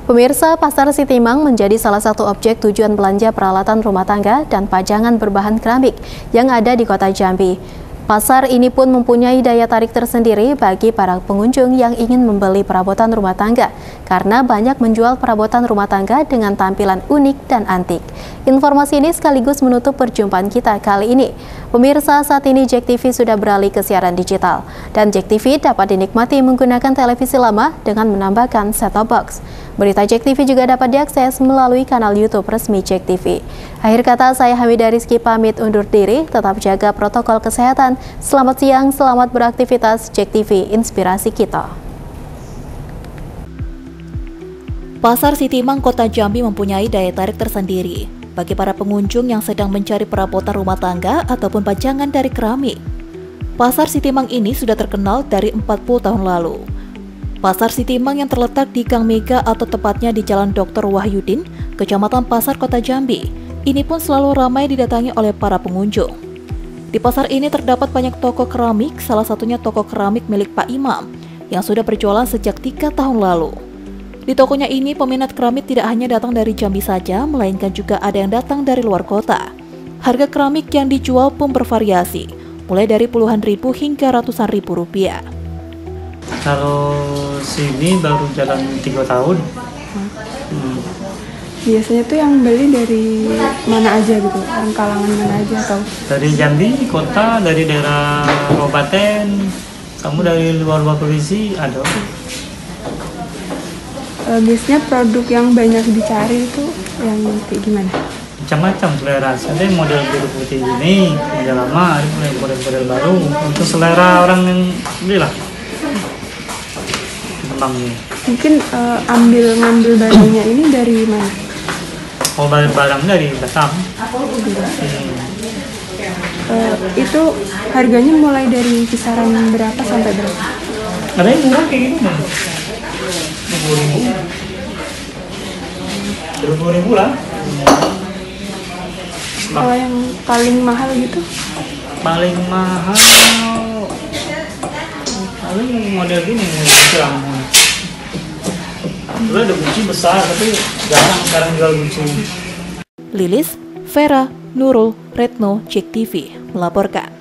Pemirsa, Pasar Sitimang menjadi salah satu objek tujuan belanja peralatan rumah tangga dan pajangan berbahan keramik yang ada di Kota Jambi. Pasar ini pun mempunyai daya tarik tersendiri bagi para pengunjung yang ingin membeli perabotan rumah tangga karena banyak menjual perabotan rumah tangga dengan tampilan unik dan antik. Informasi ini sekaligus menutup perjumpaan kita kali ini. Pemirsa, saat ini JEK TV sudah beralih ke siaran digital dan JEK TV dapat dinikmati menggunakan televisi lama dengan menambahkan set-top box. Berita JEK TV juga dapat diakses melalui kanal YouTube resmi JEK TV. Akhir kata, saya Hamidah Rizky pamit undur diri, tetap jaga protokol kesehatan. Selamat siang, selamat beraktivitas. JEK TV, inspirasi kita. Pasar Sitimang Kota Jambi mempunyai daya tarik tersendiri bagi para pengunjung yang sedang mencari perabotan rumah tangga ataupun pajangan dari keramik. Pasar Sitimang ini sudah terkenal dari 40 tahun lalu. Pasar Sitimang yang terletak di Gang Mega atau tepatnya di Jalan Dr. Wahyudin, Kecamatan Pasar Kota Jambi, ini pun selalu ramai didatangi oleh para pengunjung. Di pasar ini terdapat banyak toko keramik, salah satunya toko keramik milik Pak Imam, yang sudah berjualan sejak 3 tahun lalu. Di tokonya ini, peminat keramik tidak hanya datang dari Jambi saja, melainkan juga ada yang datang dari luar kota. Harga keramik yang dijual pun bervariasi, mulai dari puluhan ribu hingga ratusan ribu rupiah. Kalau sini baru jalan 3 tahun. Biasanya tuh yang beli dari mana aja gitu, orang kalangan mana aja atau? Dari Jambi, kota, dari daerah kabupaten, kamu dari luar-luar provinsi ada. Biasanya produk yang banyak dicari itu yang kayak gimana? Macam-macam selera. Ada yang model biru putih ini, model lama, ada model baru. Untuk selera orang yang belilah. Mungkin ngambil barangnya ini dari mana? Oh, barang dari Batam. Itu harganya mulai dari kisaran berapa sampai berapa? Ada yang murah kayak gini. 20.000 lah. Kalau yang paling mahal gitu? Paling mahal paling model gini, model kerang. Dulu ada guci besar, tapi jarang sekarang jual guci. Lilis, Vera, Nurul, Retno, JEK TV melaporkan.